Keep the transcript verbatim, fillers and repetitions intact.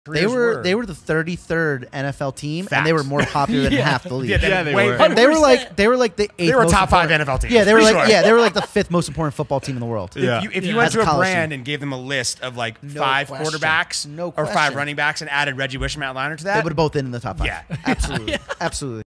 They were, were they were the thirty-third N F L team, Facts. and they were more popular than yeah. half the league. Yeah, they, yeah, they wait, were. They were like they were like the eighth they were a most top five important- N F L team. Yeah, they were like sure. yeah they were like the fifth most important football team in the world. If Yeah. you, if Yeah. you went As to a a college brand team. and gave them a list of like No five question. quarterbacks No or five question. running backs and added Reggie Bush and Matt Leinart to They that, would have both been in the top five. Yeah. Absolutely, absolutely.